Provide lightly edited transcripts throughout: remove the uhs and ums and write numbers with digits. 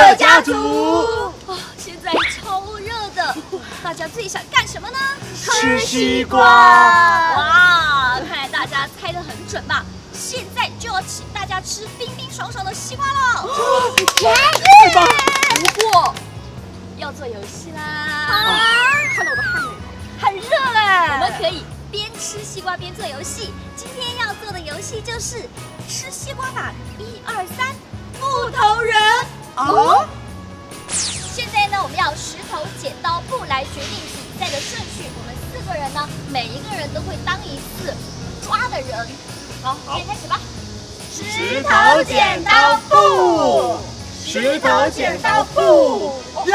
可家族。 现在超热的，大家最想干什么呢？ 吃西瓜。 哇，看来大家猜得很准吧？现在就要请大家吃冰冰爽爽的西瓜喽！ 太棒了！ 不过要做游戏啦！ 看到我的汗了， 很热哎！我们可以边吃西瓜边做游戏。今天要做的游戏就是吃西瓜版123木头人。 哦。 现在呢，我们要石头剪刀布来决定比赛的顺序。我们4个人呢，每一个人都会当一次抓的人。好，现在开始吧。石头剪刀布， 石头剪刀布。呀！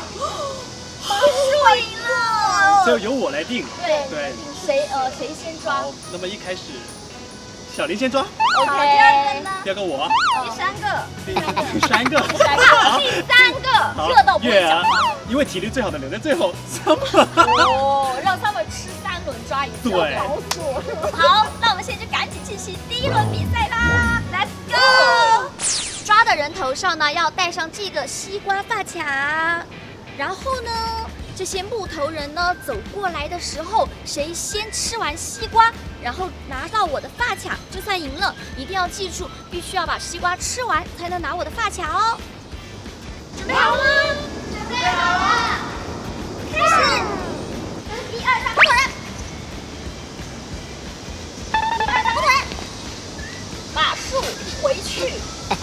输赢了。 就由我来定。 对。谁先抓？ 好，那么一开始，小伶先抓。 OK。第二个呢？ 第二个我。 第三个。 好， 第3个。热到不会讲话。 因为体力最好的留在最后。 哦，让他们吃3轮抓一次。 对。 好，那我们现在就赶紧进行第1轮比赛啦 ！Let's go！ 抓的人头上呢要戴上这个西瓜发卡，然后呢，这些木头人呢走过来的时候，谁先吃完西瓜，然后拿到我的发卡，就算赢了。一定要记住，必须要把西瓜吃完才能拿我的发卡哦。准备好了吗？准备好了，开始！1、2、3，木头人。1、2、3，木头人。马术回去。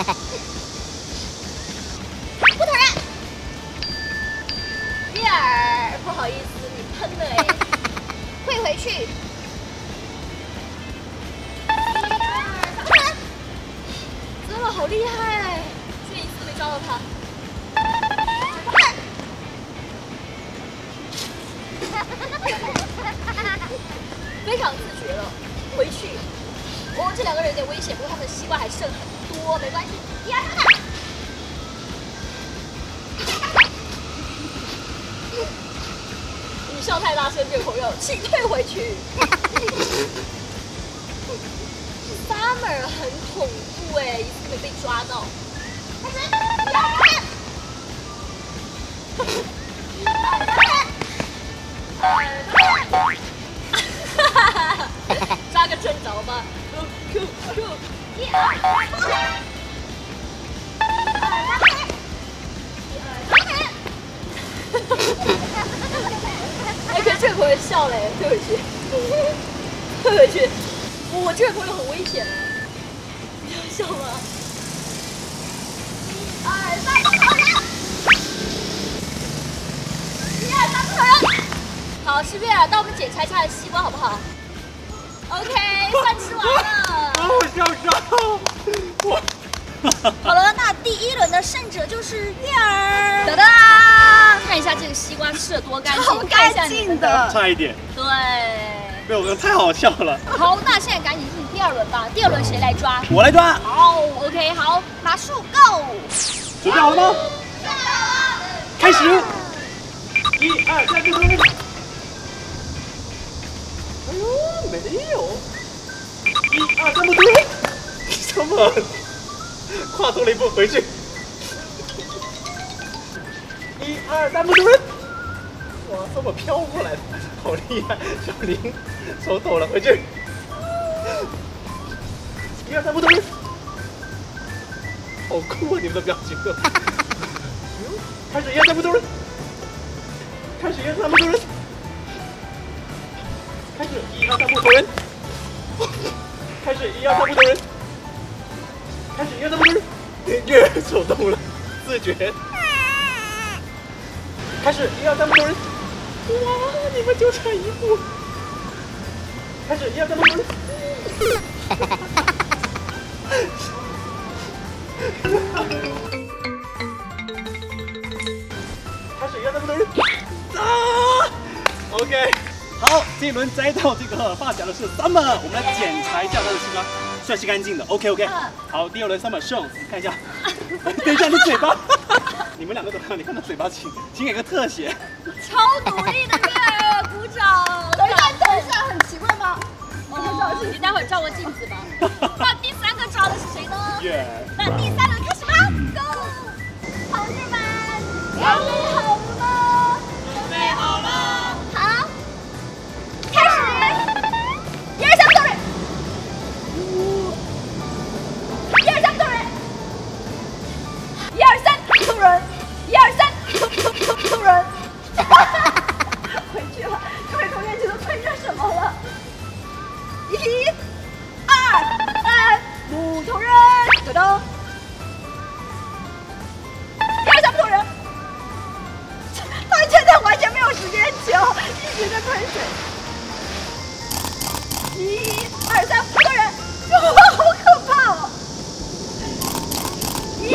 木头人。月儿，不好意思，你喷了哎。退回去。1、2、3，木头人。真的好厉害哎！这一次没抓到他。非常自觉了，回去。哦，这2个人有点危险，不过他们的西瓜还剩很多，没关系。1、2、3。你笑太大声，这位朋友，请退回去。Summer 很恐怖哎，一次没被抓到。开始，1、2、3。抓个正着吧。1、2、3。哎，可是这个朋友笑嘞，退回去，退回去。我这个朋友很危险，不要笑吗？1、2、3，木头人。1、2、3，木头人。好，吃遍了，那我们检查一下西瓜好不好 ？OK， 饭吃完了。 我笑伤。我。 好了，那第1轮的胜者就是月儿。哒哒，看一下这个西瓜吃的多干净， 超干净的， 差一点。 对。 没有，太好笑了。 好，那现在赶紧进第2轮吧。第2轮谁来抓？ 我来抓。 好 ，OK， 好，马术 Go。 准备好了吗？开始。1、2、3，木头人。哎呦，没有。1、2、3，木头人。什么？跨出了一步回去。1、2、3，木头人。哇，这么飘过来的，好厉害！小伶手抖了，回去。1、2、3，木头人。好酷啊，你们的表情都。开始1、2、3，木头人。开始1、2、3，木头人。开始1、2、3，木头人。开始1、2、3，木头人。开始1、2、3，木头人。月手动了，自觉。开始1、2、3，木头人。哇，你们就差1步。开始1、2、3，木头人。开始1、2、3，木头人。啊 ！OK， 好，这一轮摘到这个发夹的是 Summer， 我们来检查一下他的西瓜，算是干净的。OK， 好，第2轮 Summer 胜，我们看一下。等一下，你嘴巴，你们2个怎么样？你看他嘴巴，请给个特写。 超努力的月儿，鼓掌。 等一下，很奇怪吗？ 你待会儿照个镜子吧。那第3个抓的是谁呢？ 月。 那第3轮开始吧 ，Go！ 好热回头。123木头人，他现在完全没有时间球，一直在喷水。1、2、3，木头人，哇，好可怕哦！1、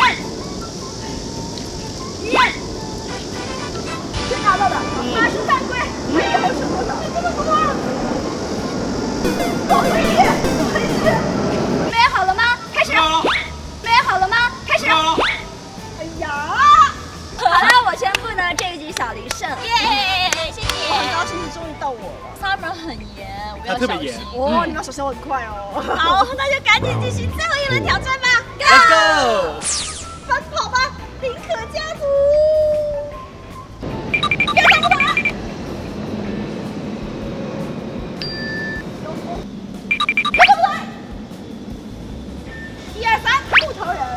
谁拿到的？83龟，哎呀，好舍不得，这么多。 备好了吗？开始。备好了吗？开始。 哎呀！ 好了，我宣布呢，这一局小伶胜。耶，谢谢。 我很高兴你终于到我了。 Summer 很严，我他特别严。 哦，你们手手很快哦。 好，那就赶紧进行最后一轮挑战吧。 Let's go！ 奔跑吧，伶可家族！1、2、3，木头人。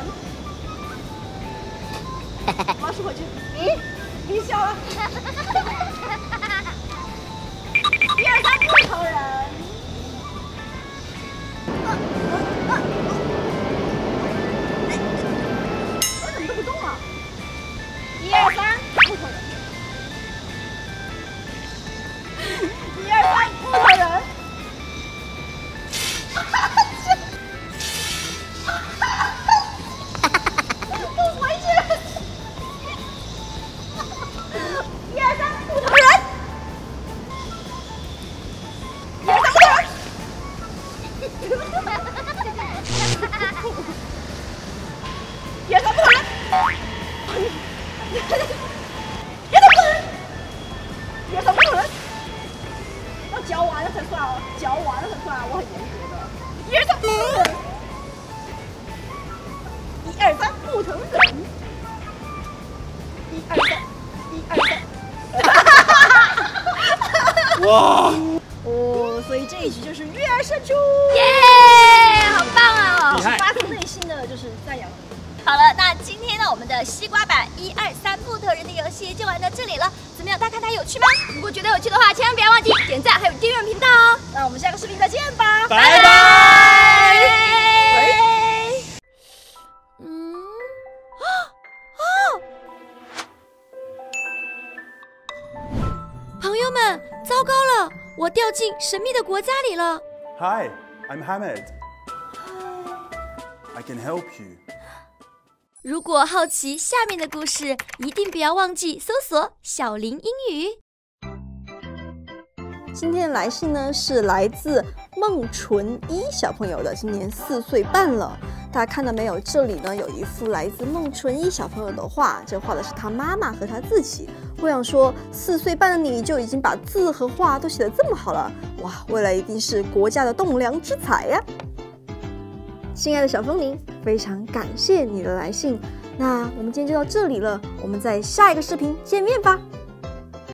我要输回去。你笑了。1、2、3，木头人。我怎么都不动啊？1、2、3，木头人。1、2、3，木头人。我回去。1、2、3，木头人。要嚼完了才算哦，嚼完了才算，我很严格的。1、2、3，木头人。1、2、3，1、2、3。 哇！ 哦，所以这一局就是月儿胜出。 耶，好棒哦！ 厉害发自内心的就是赞扬你。 好了，那今天呢，我们的西瓜版1、2、3木头人的游戏就玩到这里了。怎么样，大家看它有趣吗？如果觉得有趣的话，千万不要忘记点赞，还有订阅频道哦。 那我们下个视频再见吧， 拜拜。 朋友们，糟糕了，我掉进神秘的国家里了。 Hi, I'm Hamid. I can help you. 如果好奇下面的故事，一定不要忘记搜索小伶英语。 今天的来信呢是来自孟纯一小朋友的，今年4岁半了。大家看到没有？这里呢有一幅来自孟纯一小朋友的画，这画的是他妈妈和他自己。我想说，4岁半的你就已经把字和画都写得这么好了，哇，未来一定是国家的栋梁之才呀！亲爱的小风铃，非常感谢你的来信。那我们今天就到这里了，我们在下一个视频见面吧。